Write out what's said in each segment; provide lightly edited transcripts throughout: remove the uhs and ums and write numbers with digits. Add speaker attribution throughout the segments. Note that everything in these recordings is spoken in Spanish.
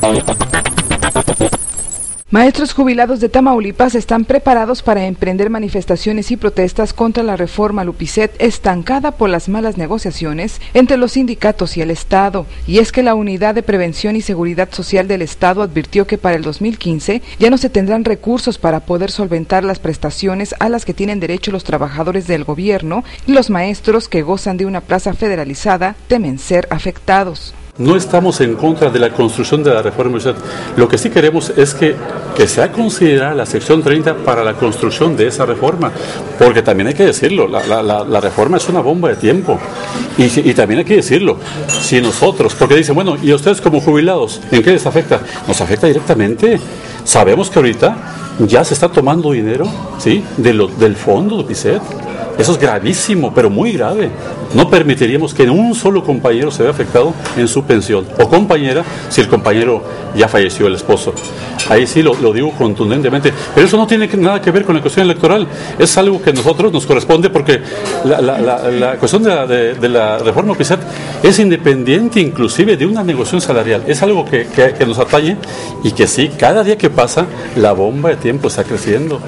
Speaker 1: Maestros jubilados de Tamaulipas están preparados para emprender manifestaciones y protestas contra la reforma Lupicet estancada por las malas negociaciones entre los sindicatos y el Estado. Y es que la Unidad de Prevención y Seguridad Social del Estado advirtió que para el 2015 ya no se tendrán recursos para poder solventar las prestaciones a las que tienen derecho los trabajadores del gobierno, y los maestros que gozan de una plaza federalizada temen ser afectados.
Speaker 2: No estamos en contra de la construcción de la reforma Lupicet. Lo que sí queremos es que sea considerada la sección 30 para la construcción de esa reforma, porque también hay que decirlo, la reforma es una bomba de tiempo, y también hay que decirlo, si nosotros, porque dicen, bueno, ¿y ustedes como jubilados, en qué les afecta? Nos afecta directamente. Sabemos que ahorita ya se está tomando dinero, ¿sí?, del fondo Lupicet. Eso es gravísimo, pero muy grave. No permitiríamos que un solo compañero se vea afectado en su pensión, o compañera, si el compañero ya falleció, el esposo. Ahí sí lo digo contundentemente. Pero eso no tiene nada que ver con la cuestión electoral. Es algo que a nosotros nos corresponde, porque la cuestión de la reforma Lupicet es independiente inclusive de una negociación salarial. Es algo que nos atañe, y que sí, cada día que pasa, la bomba de tiempo está creciendo.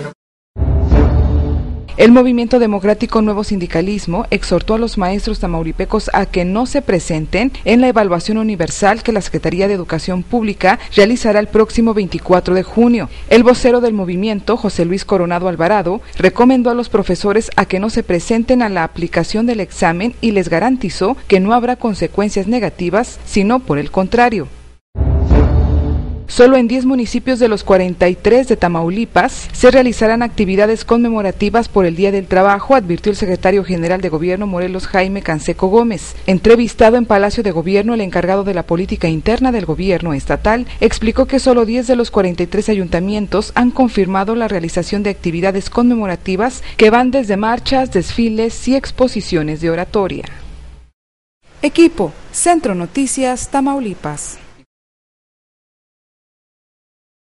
Speaker 1: El Movimiento Democrático Nuevo Sindicalismo exhortó a los maestros tamaulipecos a que no se presenten en la evaluación universal que la Secretaría de Educación Pública realizará el próximo 24 de junio. El vocero del movimiento, José Luis Coronado Alvarado, recomendó a los profesores a que no se presenten a la aplicación del examen y les garantizó que no habrá consecuencias negativas, sino por el contrario. Solo en 10 municipios de los 43 de Tamaulipas se realizarán actividades conmemorativas por el Día del Trabajo, advirtió el secretario general de Gobierno Morelos, Jaime Canseco Gómez. Entrevistado en Palacio de Gobierno, el encargado de la política interna del gobierno estatal explicó que solo 10 de los 43 ayuntamientos han confirmado la realización de actividades conmemorativas que van desde marchas, desfiles y exposiciones de oratoria. Equipo, Centro Noticias, Tamaulipas.